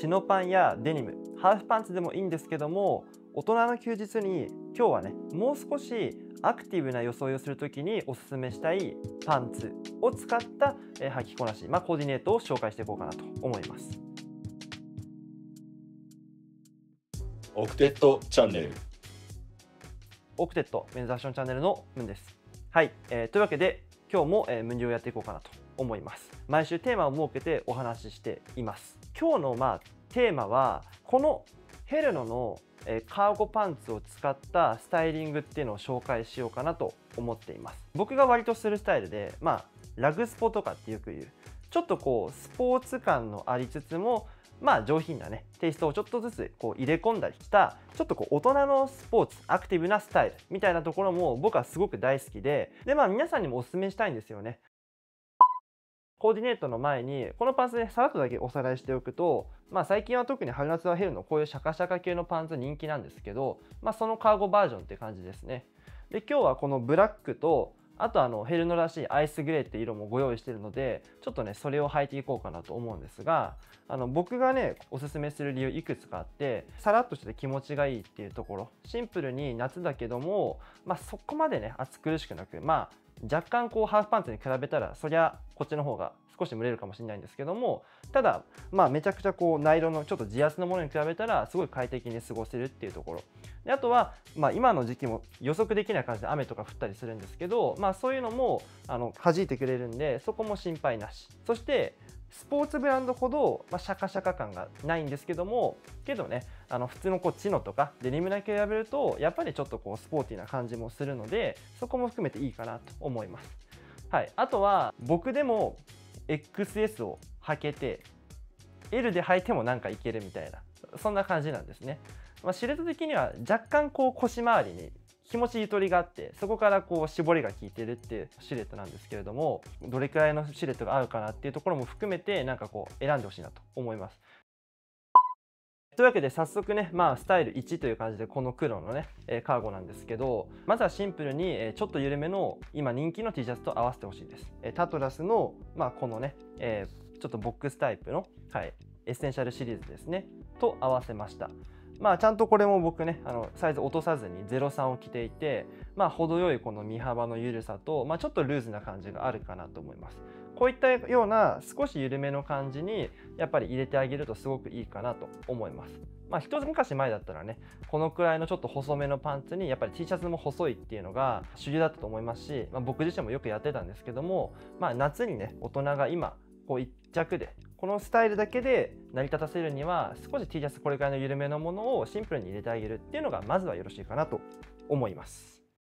チノパンやデニム、ハーフパンツでもいいんですけども、大人の休日に今日はね、もう少しアクティブな装いをするときにおすすめしたいパンツを使った履きこなし、コーディネートを紹介していこうかなと思います。 オクテットチャンネル。 オクテットメンズファッションチャンネルのムンです。はい、というわけで今日もムン流をやっていこうかなと思います。毎週テーマを設けてお話ししています。今日のテーマはこのヘルノのカーゴパンツを使ったスタイリングっていうのを紹介しようかなと思っています。僕が割とするスタイルで、ラグスポとかってよく言う、ちょっとスポーツ感のありつつも上品なねテイストをちょっとずつ入れ込んだりしたちょっと大人のスポーツアクティブなスタイルみたいなところも僕はすごく大好きで、皆さんにもお勧めしたいんですよね。コーディネートの前にこのパンツねさらっとだけおさらいしておくと、最近は特に春夏はヘルのこういうシャカシャカ系のパンツ人気なんですけど、そのカーゴバージョンって感じですね。で今日はこのブラックとあとヘルノらしいアイスグレーって色もご用意しているので、ちょっとねそれを履いていこうかなと思うんですが、僕がねおすすめする理由いくつかあって、さらっとして気持ちがいいっていうところ、シンプルに夏だけども、そこまでね暑苦しくなく、若干ハーフパンツに比べたらそりゃこっちの方が少し蒸れるかもしれないんですけども、ただめちゃくちゃナイロンのちょっと地圧のものに比べたらすごい快適に過ごせるっていうところで、あとは今の時期も予測できない感じで雨とか降ったりするんですけど、そういうのも弾いてくれるんで、そこも心配なし。そしてスポーツブランドほど、シャカシャカ感がないんですけども、普通のチノとかデニムだけ比べるとやっぱりちょっとスポーティーな感じもするので、そこも含めていいかなと思います。はい、あとは僕でも XS を履けて L で履いてもなんかいけるみたいな、そんな感じなんですね。シルエット的には若干腰回りに気持ちゆとりがあって、そこから絞りが効いてるっていうシルエットなんですけれども、どれくらいのシルエットが合うかなっていうところも含めて選んでほしいなと思います。というわけで早速ね、スタイル1という感じでこの黒のねカーゴなんですけど、まずはシンプルにちょっと緩めの今人気の T シャツと合わせてほしいです。タトラスのこのねちょっとボックスタイプのエッセンシャルシリーズですねと合わせました。ちゃんとこれも僕ねサイズ落とさずに03を着ていて、程よいこの身幅の緩さと、ちょっとルーズな感じがあるかなと思います。こういったような少し緩めの感じにやっぱり入れてあげるとすごくいいかなと思います。一昔前だったらねこのくらいのちょっと細めのパンツにやっぱり T シャツも細いっていうのが主流だったと思いますし、僕自身もよくやってたんですけども、夏にね大人が今一着でこのスタイルだけで成り立たせるには少し T シャツこれくらいの緩めのものをシンプルに入れてあげるっていうのがまずはよろしいかなと思います。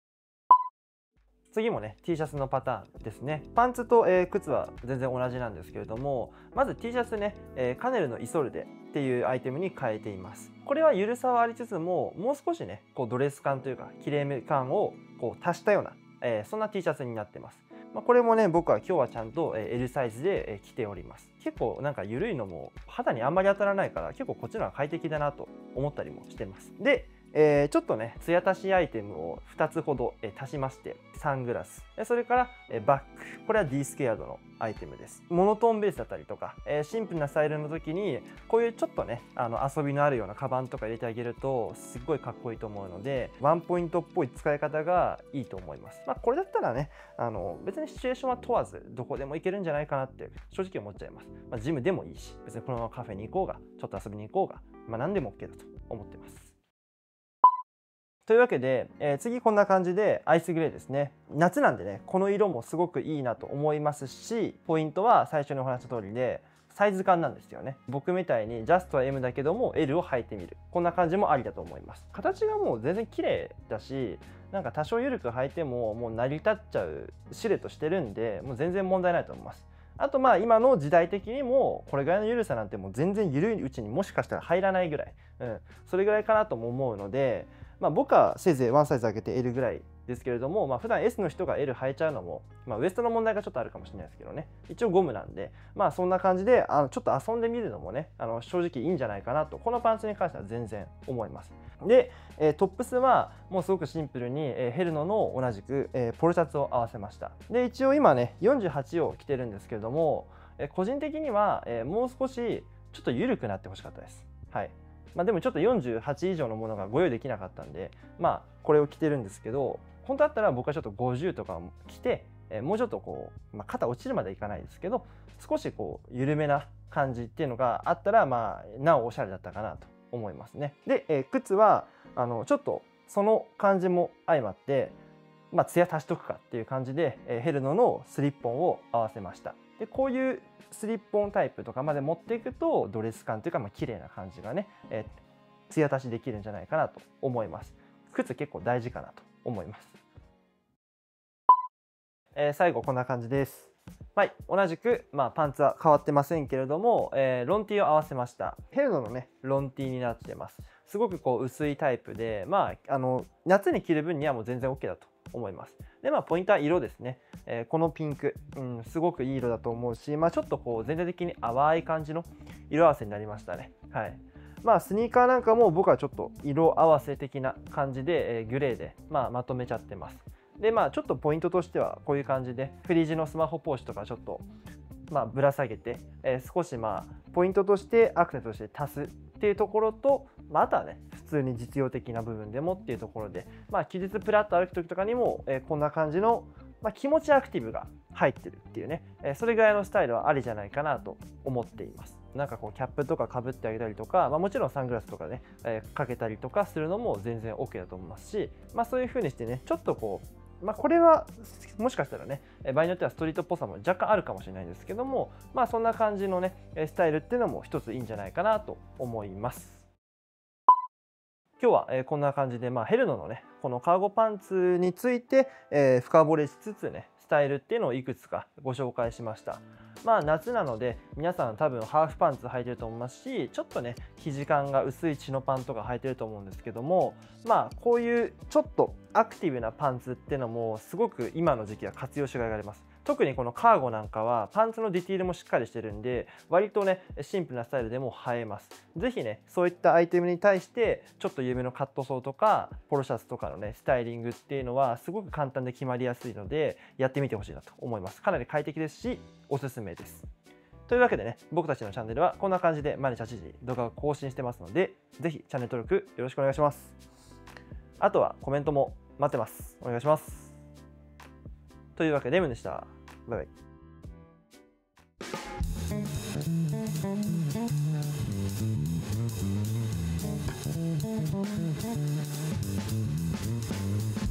次もね T シャツのパターンですね。パンツと、靴は全然同じなんですけれども、まず T シャツね、カネルのイソルデっていうアイテムに変えています。これは緩さはありつつももう少しねドレス感というかきれいめ感を足したような、そんな T シャツになってます。これもね僕は今日はちゃんと L サイズで着ております。結構緩いのも肌にあんまり当たらないから結構こっちの方が快適だなと思ったりもしてます。でちょっとねツヤ足しアイテムを2つほど足しまして、サングラス、それからバッグ、これは D スケアードのアイテムです。モノトーンベースだったりとかシンプルなスタイルの時にこういうちょっとね遊びのあるようなカバンとか入れてあげるとすっごいかっこいいと思うので、ワンポイントっぽい使い方がいいと思います。これだったらね別にシチュエーションは問わずどこでも行けるんじゃないかなって正直思っちゃいます。ジムでもいいし、別にこのままカフェに行こうがちょっと遊びに行こうが、何でも OK だと思ってます。というわけで、次こんな感じでアイスグレーですね。夏なんでねこの色もすごくいいなと思いますし、ポイントは最初にお話した通りでサイズ感なんですよね。僕みたいにジャストは M だけども L を履いてみる、こんな感じもありだと思います。形がもう全然綺麗だし、多少緩く履いてももう成り立っちゃうシルエットしてるんで、もう全然問題ないと思います。あと今の時代的にもこれぐらいの緩さなんてもう全然緩いうちにもしかしたら入らないぐらい、それぐらいかなとも思うので、僕はせいぜいワンサイズ上げて L ぐらいですけれども、普段 S の人が L 履いちゃうのも、ウエストの問題がちょっとあるかもしれないですけどね、一応ゴムなんで、そんな感じでちょっと遊んでみるのもね正直いいんじゃないかなと、このパンツに関しては全然思います。で、トップスはもうすごくシンプルにヘルノの同じくポロシャツを合わせました。で一応今ね48を着てるんですけれども、個人的にはもう少しちょっと緩くなってほしかったです。はい。でもちょっと48以上のものがご用意できなかったんで、これを着てるんですけど、本当だったら僕はちょっと50とか着て、もうちょっとこう、肩落ちるまでいかないですけど、少しこう緩めな感じっていうのがあったら、なおおしゃれだったかなと思いますね。で、靴はちょっとその感じも相まって、ツヤ足しとくかっていう感じで、ヘルノのスリッポンを合わせました。でこういうスリッポンタイプとかまで持っていくとドレス感というか綺麗な感じがね、ツヤ足しできるんじゃないかなと思います。靴結構大事かなと思います。最後こんな感じです。同じく、パンツは変わってませんけれども、ロンティーを合わせました。ヘルノのねロンティーになってます。すごくこう薄いタイプで、夏に着る分にはもう全然 OK だと思います。でポイントは色ですね。このピンク、すごくいい色だと思うし、ちょっとこう全体的に淡い感じの色合わせになりましたね。はい。スニーカーなんかも僕はちょっと色合わせ的な感じで、グレーで、まとめちゃってます。でちょっとポイントとしてはこういう感じでフリージのスマホポーチとかちょっとぶら下げて、少しポイントとしてアクセントとして足すっていうところと、あとはね普通に実用的な部分でもっていうところで、休日プラッと歩く時とかにも、こんな感じの、気持ちアクティブが入ってるっていうね、それぐらいのスタイルはありじゃないかなと思っています。なんかこうキャップとかかぶってあげたりとか、もちろんサングラスとかね、かけたりとかするのも全然 OK だと思いますし、そういう風にしてねちょっとこうこれはもしかしたらね場合によってはストリートっぽさも若干あるかもしれないんですけども、そんな感じのねスタイルっていうのも一ついいんじゃないかなと思います。今日はこんな感じでヘルノのねこのカーゴパンツについて深掘りしつつねスタイルっていうのをいくつかご紹介しました。夏なので皆さん多分ハーフパンツ履いてると思いますし、ちょっとね生地感が薄いチノパンとか履いてると思うんですけども、こういうちょっとアクティブなパンツっていうのもすごく今の時期は活用しがいがあります。特にこのカーゴなんかはパンツのディティールもしっかりしてるんで、割とねシンプルなスタイルでも映えます。是非ねそういったアイテムに対してちょっと緩めのカットソーとかポロシャツとかのねスタイリングっていうのはすごく簡単で決まりやすいので、やってみてほしいなと思います。かなり快適ですしおすすめです。というわけでね、僕たちのチャンネルはこんな感じで毎日8時動画を更新してますので、是非チャンネル登録よろしくお願いします。あとはコメントも待ってます。お願いします。というわけでムンでした。バイバイ。